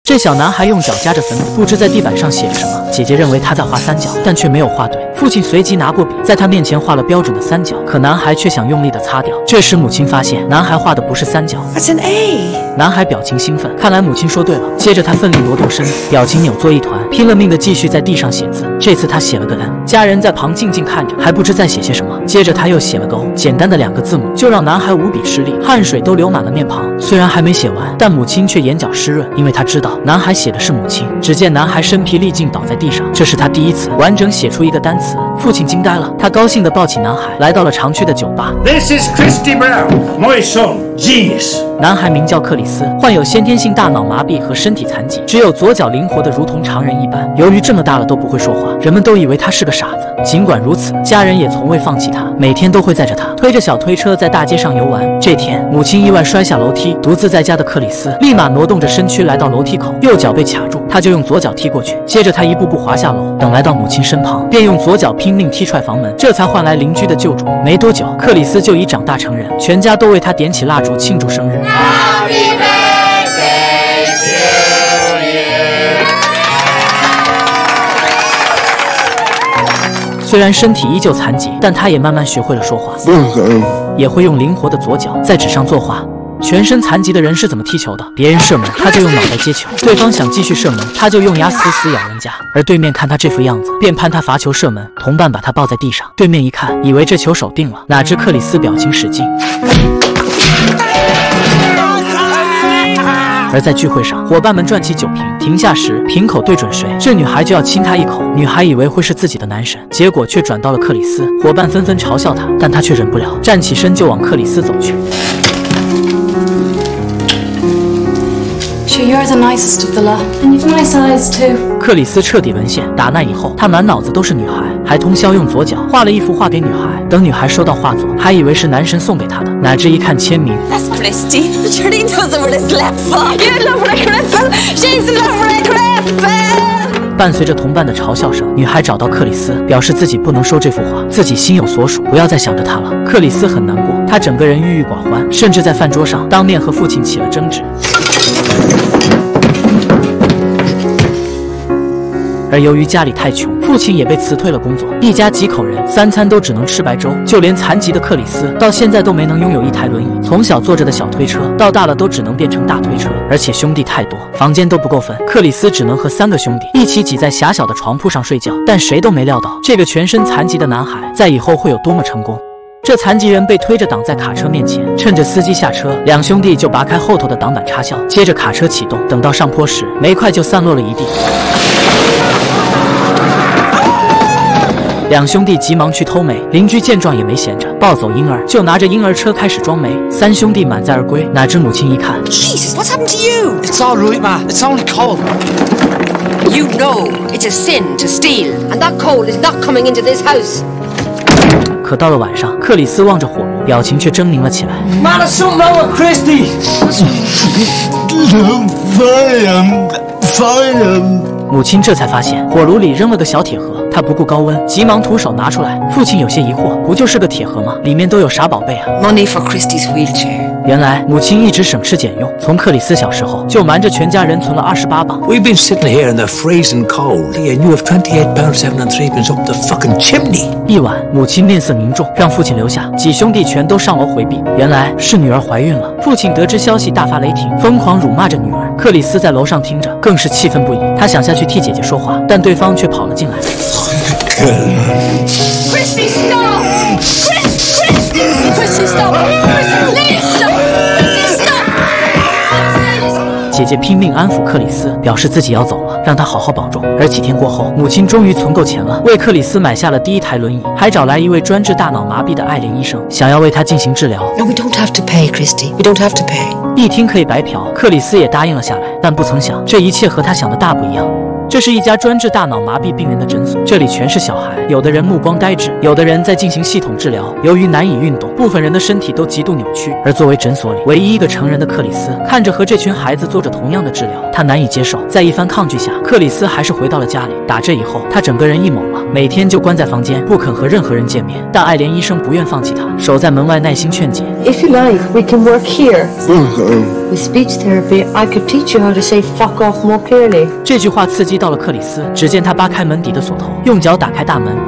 这小男孩用脚夹着粉笔，不知在地板上写着什么。姐姐认为他在画三角，但却没有画对。父亲随即拿过笔，在他面前画了标准的三角，可男孩却想用力的擦掉。这时母亲发现男孩画的不是三角， That's an A。 男孩表情兴奋，看来母亲说对了。接着他奋力挪动身子，表情扭作一团，拼了命的继续在地上写字。这次他写了个 N， 家人在旁静静看着，还不知在写些什么。接着他又写了个 O， 简单的2个字母，就让男孩无比吃力，汗水都流满了面庞。虽然还没写完，但母亲却眼角湿润，因为她知道男孩写的是母亲。只见男孩身疲力尽倒在地上，这是他第一次完整写出一个单词。父亲惊呆了，他高兴地抱起男孩，来到了常去的酒吧。 This is Christy Brown, my son, genius. 男孩名叫克里斯，患有先天性大脑麻痹和身体残疾，只有左脚灵活的如同常人一般。由于这么大了都不会说话，人们都以为他是个傻子。尽管如此，家人也从未放弃他，每天都会载着他推着小推车在大街上游玩。这天，母亲意外摔下楼梯，独自在家的克里斯立马挪动着身躯来到楼梯口，右脚被卡住，他就用左脚踢过去，接着他一步步滑下楼，等来到母亲身旁，便用左脚拼命踢踹房门，这才换来邻居的救助。没多久，克里斯就已长大成人，全家都为他点起蜡烛庆祝生日。 虽然身体依旧残疾，但他也慢慢学会了说话，也会用灵活的左脚在纸上作画。全身残疾的人是怎么踢球的？别人射门，他就用脑袋接球；对方想继续射门，他就用牙死死咬人家。而对面看他这副样子，便盼他罚球射门。同伴把他抱在地上，对面一看，以为这球手定了，哪知克里斯表情使劲。 而在聚会上，伙伴们转起酒瓶，停下时瓶口对准谁，这女孩就要亲他一口。女孩以为会是自己的男神，结果却转到了克里斯。伙伴纷纷嘲笑他，但他却忍不了，站起身就往克里斯走去。 You're the nicest of the lot, and you've nice eyes too. 克里斯彻底沦陷，打那以后，他满脑子都是女孩，还通宵用左脚画了一幅画给女孩。等女孩收到画作，还以为是男神送给她的，哪知一看签名。 That's Christy. Surely doesn't what it's left for. You love her cripple. She's love her cripple. 伴随着同伴的嘲笑声，女孩找到克里斯，表示自己不能收这幅画，自己心有所属，不要再想着他了。克里斯很难过，他整个人郁郁寡欢，甚至在饭桌上当面和父亲起了争执。 而由于家里太穷，父亲也被辞退了工作，一家几口人3餐都只能吃白粥。就连残疾的克里斯到现在都没能拥有一台轮椅，从小坐着的小推车到大了都只能变成大推车。而且兄弟太多，房间都不够分，克里斯只能和3个兄弟一起挤在狭小的床铺上睡觉。但谁都没料到，这个全身残疾的男孩在以后会有多么成功。 这残疾人被推着挡在卡车面前，趁着司机下车，2兄弟就拔开后头的挡板插销，接着卡车启动。等到上坡时，煤块就散落了一地。2兄弟急忙去偷煤，邻居见状也没闲着，抱走婴儿就拿着婴儿车开始装煤。3兄弟满载而归，哪知母亲一看 Jesus, what's happened to you? It's all right, ma. It's only coal. You know it's a sin to steal, and that coal is not coming into this house. 可到了晚上，克里斯望着火炉，表情却狰狞了起来。 Man, there's something wrong with Christy. Fire. 母亲这才发现火炉里扔了个小铁盒，她不顾高温，急忙徒手拿出来。父亲有些疑惑，不就是个铁盒吗？里面都有啥宝贝啊？ Money for Christy's wheelchair. 原来母亲一直省吃俭用，从克里斯小时候就瞒着全家人存了28磅。 We've been sitting here in the freezing cold, and you have 28 pounds 7 and 3 pence up the fucking chimney. 一晚，母亲面色凝重，让父亲留下，几兄弟全都上楼回避。原来是女儿怀孕了。父亲得知消息大发雷霆，疯狂辱骂着女儿。克里斯在楼上听着，更是气愤不已。他想下去替姐姐说话，但对方却跑了进来。 Christy, stop! Christy, stop! Please stop! Stop! 姐姐拼命安抚克里斯，表示自己要走了，让他好好保重。而几天过后，母亲终于存够钱了，为克里斯买下了第1台轮椅，还找来一位专治大脑麻痹的爱莲医生，想要为他进行治疗。 No, we don't have to pay, Christy. We don't have to pay. 一听可以白嫖，克里斯也答应了下来。但不曾想，这一切和他想的大不一样。 这是一家专治大脑麻痹病人的诊所，这里全是小孩，有的人目光呆滞，有的人在进行系统治疗。由于难以运动，部分人的身体都极度扭曲。而作为诊所里唯一一个成人的克里斯，看着和这群孩子做着同样的治疗，他难以接受。在一番抗拒下，克里斯还是回到了家里。打这以后，他整个人一懵了，每天就关在房间，不肯和任何人见面。但爱莲医生不愿放弃他，守在门外耐心劝解。 If you like, we can work here. With speech therapy, I could teach you how to say fuck off more clearly. 这句话刺激到了克里斯，只见他扒开门底的锁头，用脚打开大门。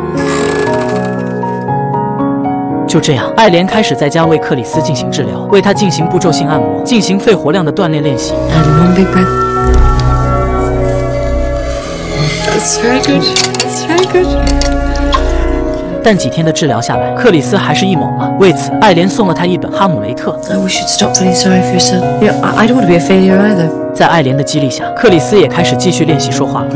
就这样，爱莲开始在家为克里斯进行治疗，为他进行步骤性按摩，进行肺活量的锻炼练习。 And one big breath. It's very good. It's very good. 但几天的治疗下来，克里斯还是一懵了。为此，爱莲送了他一本《哈姆雷特》。 I wish you'd stop feeling sorry for yourself. Yeah, I don't want to be a failure either. 在爱莲的激励下，克里斯也开始继续练习说话了。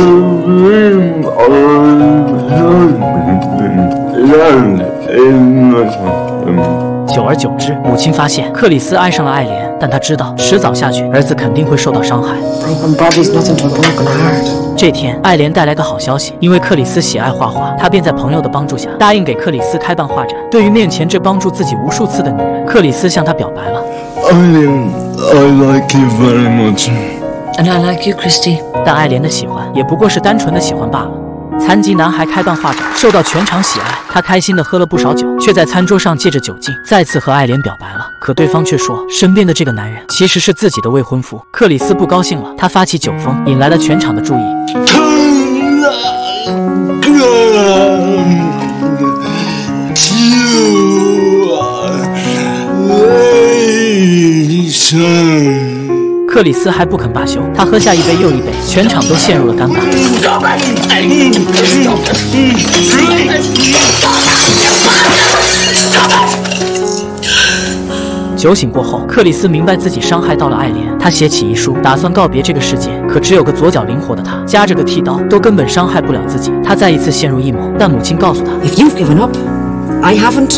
久而久之，母亲发现克里斯爱上了爱莲，但她知道迟早下去，儿子肯定会受到伤害。 Broken body's nothing to a broken heart. 这天，爱莲带来个好消息，因为克里斯喜爱画画，他便在朋友的帮助下答应给克里斯开办画展。对于面前这帮助自己无数次的女人，克里斯向她表白了。 I like you very much. And I like you, Christy. 但爱莲的喜欢也不过是单纯的喜欢罢了。残疾男孩开办画展，受到全场喜爱，他开心地喝了不少酒，却在餐桌上借着酒劲再次和爱莲表白了。可对方却说，身边的这个男人其实是自己的未婚夫。克里斯不高兴了，他发起酒疯，引来了全场的注意。 克里斯还不肯罢休，他喝下一杯又一杯，全场都陷入了尴尬。酒醒过后，克里斯明白自己伤害到了爱莲，他写起遗书，打算告别这个世界。可只有个左脚灵活的他，夹着个剃刀，都根本伤害不了自己。他再一次陷入一谋，但母亲告诉他 If you've given up, I haven't.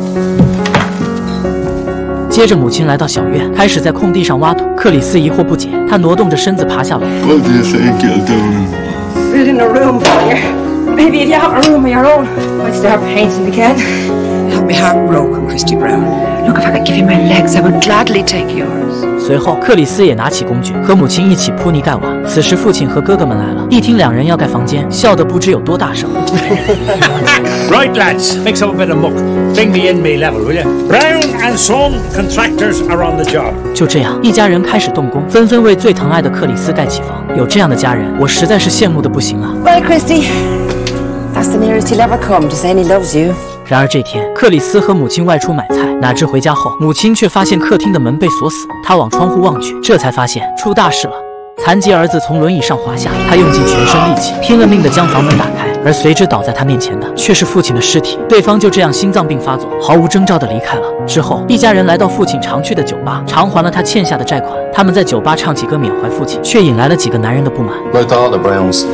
接着，母亲来到小院，开始在空地上挖土。克里斯疑惑不解，他挪动着身子爬下楼。 What do you think you're doing? Building a room for you. Maybe if you have a room of your own, I'd start painting again. Have my heart broken, Christy Brown. Look, if I could give you my legs, I would gladly take yours. 随后，克里斯也拿起工具，和母亲一起铺泥盖瓦。此时，父亲和哥哥们来了，一听两人要盖房间，笑得不知有多大声。 Right, lads, mix up a bit of muck. Bring me in me level, will you? Brown and Son, contractors are on the job. 就这样，一家人开始动工，纷纷为最疼爱的克里斯盖起房。有这样的家人，我实在是羡慕的不行啊。 Well, Christy, that's the nearest he'll ever come to saying he loves you. 然而这天，克里斯和母亲外出买菜，哪知回家后，母亲却发现客厅的门被锁死。他往窗户望去，这才发现出大事了。残疾儿子从轮椅上滑下，他用尽全身力气，拼了命地将房门打开，而随之倒在他面前的却是父亲的尸体。对方就这样心脏病发作，毫无征兆地离开了。之后，一家人来到父亲常去的酒吧，偿还了他欠下的债款。他们在酒吧唱起歌缅怀父亲，却引来了几个男人的不满。 Right out the Browns.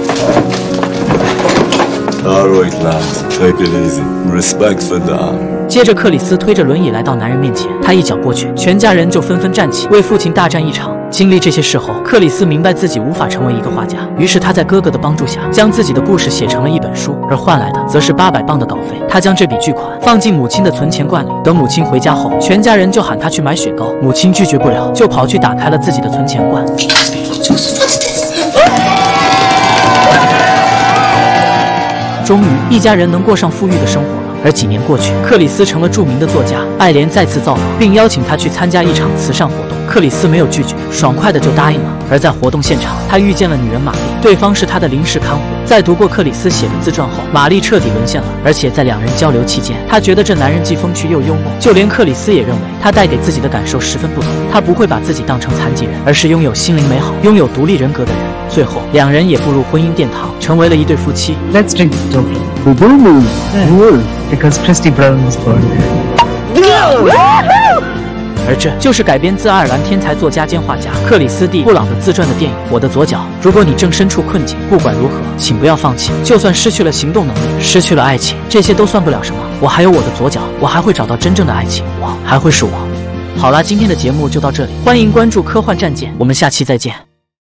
All right, lads, take it easy. Respect for that. 接着，克里斯推着轮椅来到男人面前，他一脚过去，全家人就纷纷站起，为父亲大战一场。经历这些事后，克里斯明白自己无法成为一个画家，于是他在哥哥的帮助下，将自己的故事写成了一本书，而换来的则是800磅的稿费。他将这笔巨款放进母亲的存钱罐里，等母亲回家后，全家人就喊他去买雪糕，母亲拒绝不了，就跑去打开了自己的存钱罐。终于，一家人能过上富裕的生活了。而几年过去，克里斯成了著名的作家。爱莲再次造访，并邀请他去参加一场慈善活动。克里斯没有拒绝，爽快的就答应了。而在活动现场，他遇见了女人玛丽，对方是他的临时看护。在读过克里斯写的自传后，玛丽彻底沦陷了。而且在两人交流期间，他觉得这男人既风趣又幽默，就连克里斯也认为他带给自己的感受十分不同。他不会把自己当成残疾人，而是拥有心灵美好、拥有独立人格的人。最后，两人也步入婚姻殿堂，成为了一对夫妻。 Let's drink the total. Because Christy Brown was born there. 而这就是改编自爱尔兰天才作家兼画家克里斯蒂·布朗的自传的电影《我的左脚》。如果你正身处困境，不管如何，请不要放弃。就算失去了行动能力，失去了爱情，这些都算不了什么。我还有我的左脚，我还会找到真正的爱情，我还会是我。好啦，今天的节目就到这里，欢迎关注科幻战舰，我们下期再见。